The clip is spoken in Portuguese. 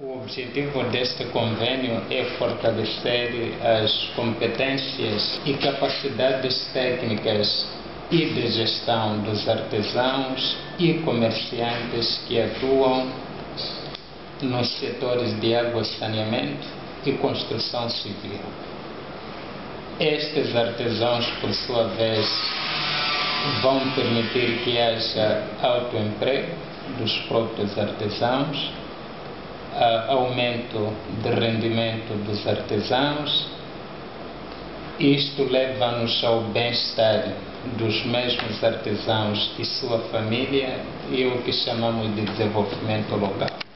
O objetivo deste convênio é fortalecer as competências e capacidades técnicas e de gestão dos artesãos e comerciantes que atuam nos setores de água e saneamento e construção civil. Estes artesãos, por sua vez, vão permitir que haja autoemprego dos próprios artesãos, aumento de rendimento dos artesãos. Isto leva-nos ao bem-estar dos mesmos artesãos e sua família e o que chamamos de desenvolvimento local.